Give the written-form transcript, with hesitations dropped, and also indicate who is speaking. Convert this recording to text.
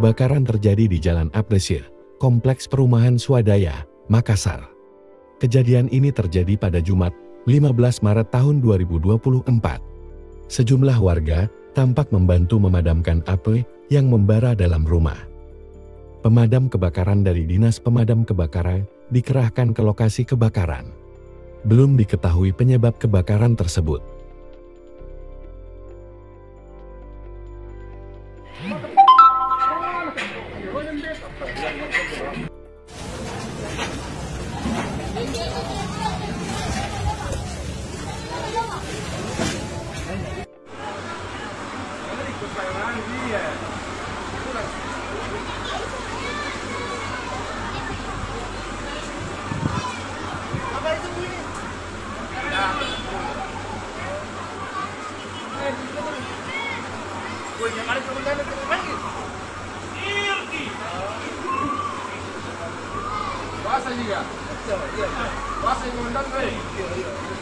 Speaker 1: Kebakaran terjadi di Jalan Apdesir, Kompleks Perumahan Swadaya, Makassar. Kejadian ini terjadi pada Jumat, 15 Maret tahun 2024. Sejumlah warga tampak membantu memadamkan api yang membara dalam rumah. Pemadam kebakaran dari Dinas Pemadam Kebakaran dikerahkan ke lokasi kebakaran. Belum diketahui penyebab kebakaran tersebut.
Speaker 2: Bahasa juga. Bahasa yang mengundang,